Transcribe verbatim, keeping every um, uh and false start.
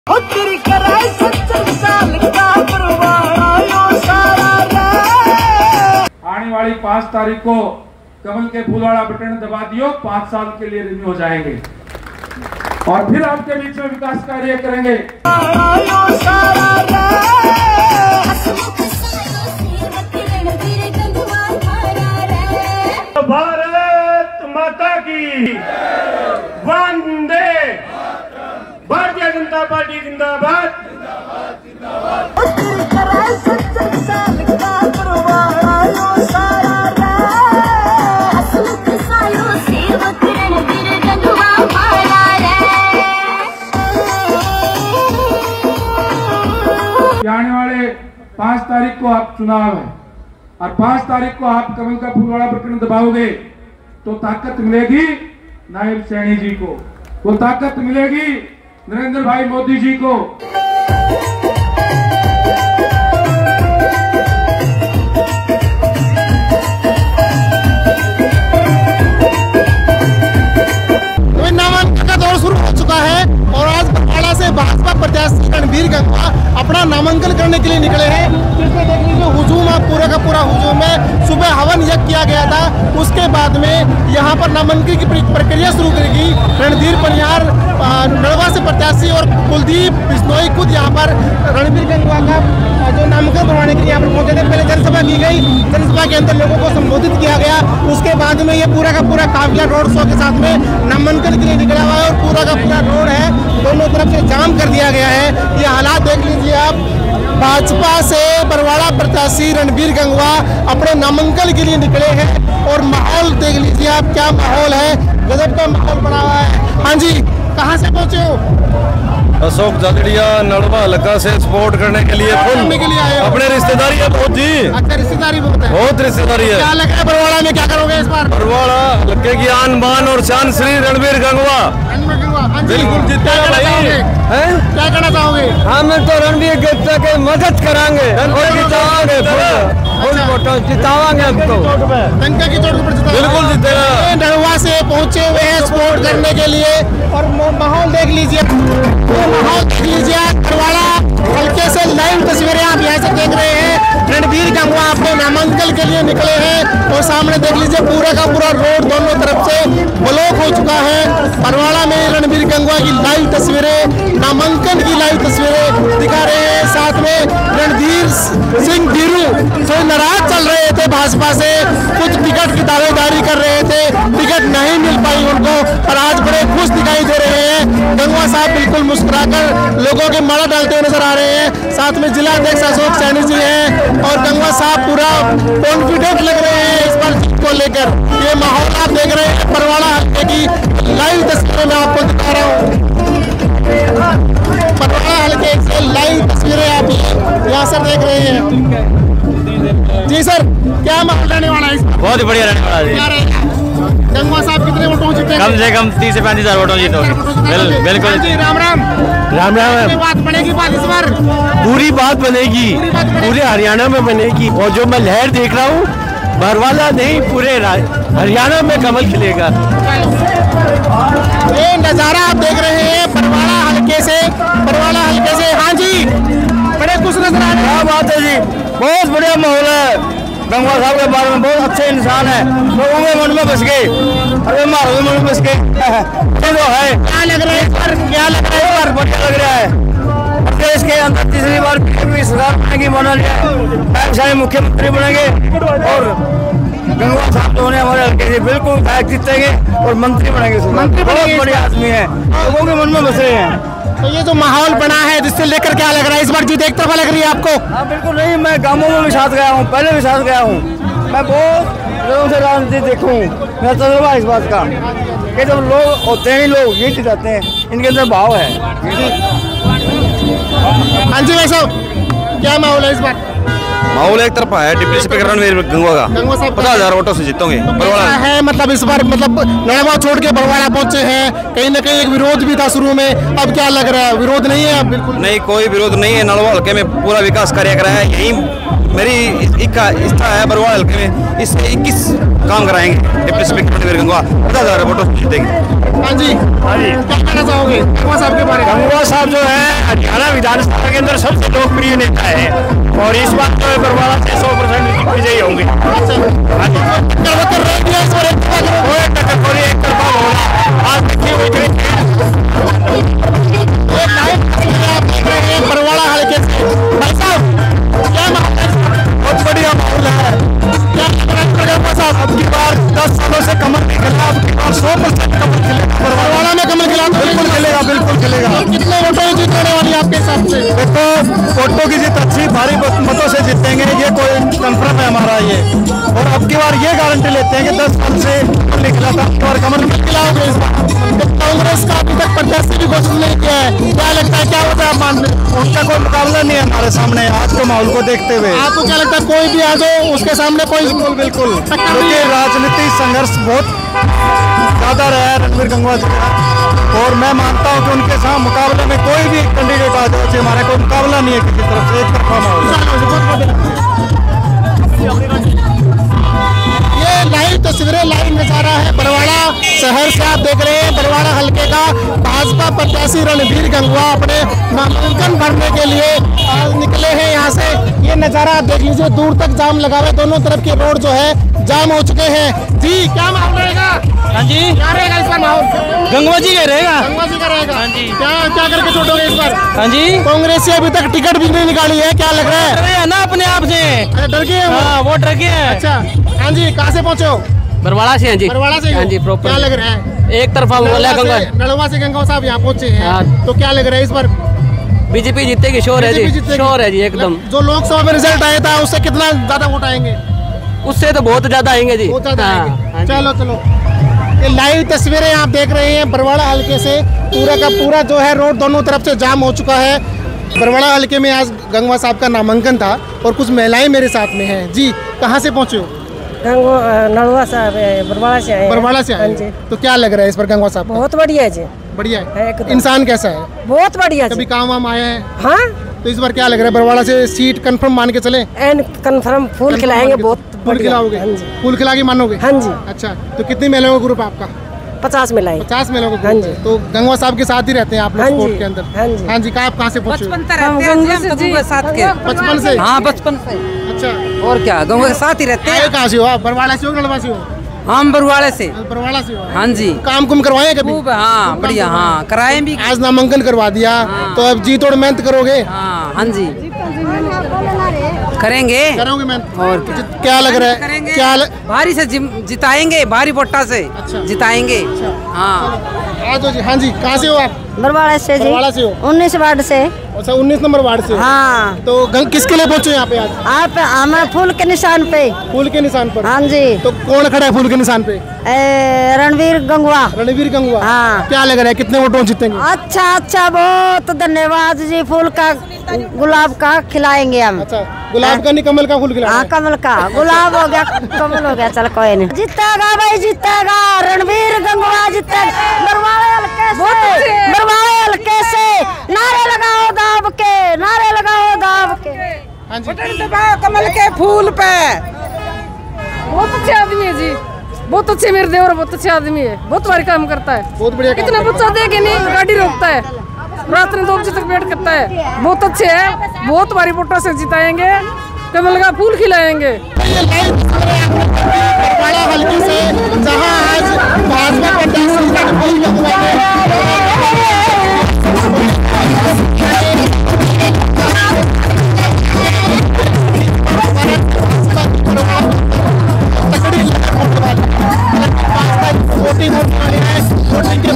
आने वाली पाँच तारीख को कमल के फूल वाला बटन दबा दियो, पाँच साल के लिए रिन्यू हो जाएंगे और फिर आपके बीच में विकास कार्य करेंगे। भारत माता की वंदे, भारतीय जनता पार्टी जिंदाबाद। आने वाले पाँच तारीख को आप चुनाव है और पाँच तारीख को आप कमल का फूल वाला बटन दबाओगे तो ताकत मिलेगी नायब सैनी जी को, वो ताकत मिलेगी नरेंद्र भाई मोदी जी को। नामांकन का दौर शुरू हो चुका है और आज बरवाला से भाजपा प्रत्याशी रणबीर गंगवा अपना नामांकन करने के लिए निकले हैं। इसमें देख लीजिए हुजूम, आप पूरा का पूरा हुजूम है। सुबह हवन यज्ञ किया गया था, उसके बाद में यहाँ पर नामांकन की प्रक्रिया शुरू करेगी। रणधीर पनियार नड़वा से प्रत्याशी और कुलदीप बिश्नोई खुद यहाँ पर रणबीर गंगवा का जो नामांकन करवाने के लिए यहाँ पर पहुंचे थे। पहले जनसभा की गई, जनसभा के अंदर लोगों को संबोधित किया गया। उसके बाद में ये पूरा का पूरा काफिला रोड शो के साथ में नामांकन के लिए निकला हुआ है और पूरा का पूरा रोड है दोनों तरफ से जाम कर दिया गया है। ये हालात देख लीजिए आप। भाजपा से बरवाड़ा प्रत्याशी रणबीर गंगवा अपने नामांकन के लिए निकले हैं और माहौल देख लीजिए आप, क्या माहौल है, गजब का माहौल बना हुआ है। हाँ जी, कहाँ से पहुँचे हो? अशोक जगड़िया नड़वा हल्का से सपोर्ट करने के लिए करने के लिए आए हो? अपने रिश्तेदारी है बहुत जी। अच्छा, रिश्तेदारी बहुत है, बहुत रिश्तेदारी है। क्या लग रहा है बरवाड़ा में, क्या करोगे इस बार? बरवाड़ा हल्के की आन बान और शान श्री रणबीर गंगवा बिल्कुल जीतेगा भाई। क्या कहना चाहोगे? हम तो रणबीर गंगवा की मदद कराएंगे और जिताएंगे, जितावाएंगे हमको टंका की चोट पर जिताएंगे, बिल्कुल जीतेगा। नड़वा से पहुंचे हुए हैं सपोर्ट करने के लिए और माहौल देख लीजिए, माहौल देख लीजिए। बरवाड़ा हल्के से लाइव तस्वीरें आप यहाँ से देख रहे हैं। रणबीर गंगवा अपने नामांकन के लिए निकले हैं और सामने देख लीजिए पूरा का पूरा रोड दोनों तरफ से ब्लॉक हो चुका है। बरवाड़ा में रणबीर गंगवा की लाइव तस्वीरें, नामांकन की लाइव तस्वीरें दिखा रहे हैं। साथ में रणधीर सिंह धीरू जो नाराज चल रहे थे भाजपा से, कुछ टिकट की दावेदारी कर रहे थे, टिकट नहीं मिल पाई उनको और आज बड़े खुश दिखाई दे रहे हैं। गंगवा साहब बिल्कुल मुस्कुराकर लोगों के माला डालते हुए नजर आ रहे हैं। साथ में जिला अध्यक्ष अशोक सैनी जी हैं और गंगवा साहब पूरा कॉन्फिडेंट लग रहे हैं इस बार जीत को लेकर। ये माहौल आप देख रहे हैं बरवाड़ा हल्के की लाइव तस्वीरें मैं आपको दिखा रहा हूँ। बरवाड़ा हल्के से लाइव तस्वीरें आप यहाँ सर देख रहे हैं। जी सर, क्या माहौल रहने वाला है? बहुत बढ़िया रहने वाला है। गंगवा साहब कितने वोटों जीते? कम से कम तीस से पैंतीस हजार वोटों जीतोगे। बिल्कुल जी, राम राम राम राम। बात बनेगी, बात इस बार पूरी बात बनेगी, पूरे हरियाणा में बनेगी और जो मैं लहर देख रहा हूँ बरवाला नहीं पूरे हरियाणा में कमल खिलेगा। ये नजारा आप देख रहे हैं बरवाड़ा हल्के से, बरवाड़ा हल्के से। हाँ जी, बड़े खुश नजर आ रहे हैं। क्या बात है जी, बहुत बढ़िया माहौल है। गंगवा साहब के बारे में बहुत अच्छे इंसान है, लोगों के मन में बस गए, अरे हमारे मन में बस गए तो है। क्या लग रहा है इस बार, क्या लग रहा है इस बार? बढ़िया लग रहा है। देश के अंदर तीसरी बार बीजेपी सरकार बनेगी, बना लिया, मुख्यमंत्री बनेंगे और गंगवा साहब जो हमारे हल्के से बिल्कुल विधायक जीतेंगे और मंत्री बनेंगे। मंत्री बहुत बढ़िया आदमी है, लोगों के मन में बस रहे हैं। तो ये जो माहौल बना है जिससे लेकर क्या लग रहा है इस बार जीत एक तरफा लग रही है आपको? हाँ बिल्कुल नहीं, मैं गांवों में भी साथ गया हूँ, पहले भी साथ गया हूँ। मैं बहुत लोगों से राजनीति देखूँ, मेरा तजुर्बा इस बात का कि जब लोग होते हैं लोग ये जाते हैं, इनके अंदर भाव है। हाँ जी भाई साहब, क्या माहौल है इस बार? माहौल एक तरफा है। डिप्टी स्पीकर रणवीर गंगवा का गंगवा साहब पचास हजार वोटों से जीतोगे कैसा बरवाड़ा है, मतलब इस बार मतलब नड़वा छोड़ के बरवाड़ा पहुंचे हैं, कहीं ना कहीं एक विरोध भी था शुरू में, अब क्या लग रहा है विरोध नहीं है? अब बिल्कुल नहीं, कोई विरोध नहीं है। नलवा हल्के में पूरा विकास कार्य करा है। यही मेरी इक्का इच्छा है बरवाड़ा हल्के में इससे इक्कीस काम कराएंगे। डिप्टी स्पीकर रणवीर गंगवा पचास हजार वोटों से जीतेंगे। हाँ जी, हाँ जी, क्या कहना चाहोगे गंगवा साहब के बारे में? गंगवा साहब जो है हरियाणा विधानसभा के अंदर सबसे लोकप्रिय नेता है और इस बात तो बरवाड़ा से सौ परसेंट विजयी होंगे। एक तरफा आज देखिए बरवाड़ा हल्के से भाई साहब क्या माहौल है? बहुत बढ़िया माहौल है। अब की बार दस सालों से कमल नहीं खिला, अब की बार सौ परसेंट कमल खिलेगा। बरवाड़ा में कमल खिला बिल्कुल खिलेगा, बिल्कुल खिलेगा। कितने वोटों में जीतने वाली है आपके हिसाब से? देखो वोटों की जीत अच्छी भारी मतों से जीतेंगे, ये कोई कंफर्म है हमारा ये। और अब की बार ये गारंटी लेते हैं कि दस साल से कमल नहीं खिला था, अब की बार कमल खिलाओगे। इस बार कांग्रेस का अभी तक प्रत्याशी भी घोषित नहीं किया है, क्या लगता है क्या होता है? आप मान उनका कोई मुकाबला नहीं है हमारे सामने आज के माहौल को देखते हुए। आपको क्या लगता है कोई भी आ जाओ उसके सामने कोई बिल्कुल बिल्कुल क्योंकि राजनीतिक संघर्ष बहुत ज्यादा रहा है रणवीर गंगवा जी का, और मैं मानता हूं कि उनके साथ मुकाबले में कोई भी कैंडिडेट आ जाए, हमारा कोई मुकाबला नहीं है किसी तरफ से, एक तरफा माहौल है। ये लाइव तस्वीरें लाइव नजारा है बरवाड़ा शहर से आप देख रहे हैं। बरवाड़ा हल्के का भाजपा प्रत्याशी रणवीर गंगवा अपने नामांकन भरने के लिए आज निकले हैं यहाँ से। ये नजारा आप देख लीजिए, दूर तक जाम लगा हुआ है, दोनों तरफ के रोड जो है जाम हो चुके हैं। जी क्या माहौल रहेगा? हाँ जी, क्या रहेगा इस बार माहौल? गंगवा जी का रहेगा। गंगवा जी का रहेगा। हाँ जी। क्या क्या करके छोड़ोगे इस बार? हाँ जी, कांग्रेस से अभी तक टिकट भी नहीं निकाली है, क्या लग रहा है? डर है ना अपने आप से। अच्छा, डर गए हैं वो? हाँ, वो डर गए हैं। अच्छा, हाँ जी, कहाँ से पहुँचे हो? बरवाड़ा से। हाँ जी, बरवाड़ा से ही हो? हाँ जी, प्रॉपर। क्या लग रहा है? एक तरफा बोला गंगवा। नड़वा से गंगवा साहब यहाँ पहुँचे हैं, हाँ। तो क्या लग रहा है इस बार? बीजेपी जीतेगी, शोर है बीजेपी जी, जीतेगी। शोर है जी एकदम। जो लोकसभा में रिजल्ट आया था उससे कितना ज्यादा वोट आएंगे? उससे तो बहुत ज्यादा आएंगे जी। बहुत ज्यादा हाँ, आएंगे। हाँ जी। चलो चलो, ये लाइव तस्वीरें आप देख रहे हैं बरवाड़ा हल्के से। पूरा का पूरा जो है रोड दोनों तरफ से जाम हो चुका है। बरवाड़ा हल्के में आज गंगवा साहब का नामांकन था और कुछ महिलाएं मेरे साथ में हैं। जी कहाँ से पहुँचे हो? गंगवा नड़वा साहब बरवाड़ा से आए। बरवाड़ा से आए। तो क्या लग रहा है इस पर गंगवा साहब? बहुत बढ़िया है जी, बढ़िया है। एकदम। इंसान कैसा है? बहुत बढ़िया कभी जी। काम वाम आया है? हाँ, तो इस बार क्या लग रहा है बरवाड़ा से सीट कंफर्म मान के चले? एन कन्फर्म फूल खिलाएंगे, बहुत फूल बढ़िया। खिलाओगे? हाँ जी, फूल खिला के मानोगे? हाँ जी, अच्छा, तो कितनी महिलाओं का ग्रुप आपका? पचास में लाई। पचास महिलाओं का हाँ ग्रुप जी। है। तो गंगवा साहब के साथ ही रहते हैं आप लोग हाँ स्पोर्ट जी, के अंदर? हाँ जी। हाँ जी, कहाँ आप कहाँ से पहुँचे हो? हम गंगा से जी, साथ के। बचपन से? हाँ, बचपन से। अच्छा, और क्या, गंगवा के साथ ही रहते आए कहाँ से हो आप? बरवाड़ा से हो नड़वा से हो? हम बरवाड़े से। बरवाड़ा से हो? हाँ जी, काम कुम करवाए कभी? खूब। हाँ, बढ़िया। हाँ, कराए भी। आज नामांकन करवा दिया, तो अब जी तोड़ मेहनत करोगे? हाँ, हाँ जी, करेंगे। करोगे मेहनत? और तो क्या लग रहा है? करेंगे। क्या ल... भारी से जिम- जिताएंगे, भारी वोटा से अच्छा। जिताएंगे। हाँ, आ जाओ जी। हाँ जी, कहाँ से हो आप? बरवाड़ा से जी, बरवाड़ा से हो? उन्नीस वार्ड से। अच्छा, उन्नीस नंबर वार्ड से हो? हाँ, तो गंग किसके लिए पहुँचे यहाँ पे आज? आप हमें फूल के निशान पे। फूल के निशान पर? हाँ जी, तो कौन खड़ा है फूल के निशान पे? ए, रणवीर गंगवा। रणवीर गंगवा। हाँ। क्या लग रहा है कितने वोटों जीतेंगे? अच्छा अच्छा, बहुत धन्यवाद जी। फूल का गुलाब का खिलाएंगे हम। अच्छा, गुलाब का नहीं कमल का फूल खिलाना हाँ, है? कमल का। गुलाब हो गया, कमल हो गया, चल कोई नहीं। जीतेगा भाई, जीतेगा रणवीर गंगवा जीतेगा। बरवाड़े हल्के से, बरवाड़े हल्के से नारे लगाओ दाब के, नारे लगाओ दाब के। हाँ जी। कमल के फूल पे। बहुत अच्छे आदमी है जी, बहुत अच्छे मेरे देवर, बहुत अच्छे आदमी है, बहुत भारी काम करता है। बहुत बढ़िया काम इतना करता बच्चा दे के नहीं गाड़ी रोकता है, रात में दो बजे तक वेट करता है। बहुत अच्छे है, बहुत भारी वोटों से जिताएंगे, कमल का फूल खिलाएंगे। बरवाड़ा हल्के से जहाँ आज भाजपा प्रत्याशी रणवीर गंगवा वोटिंग होने वाली है। वोटिंग के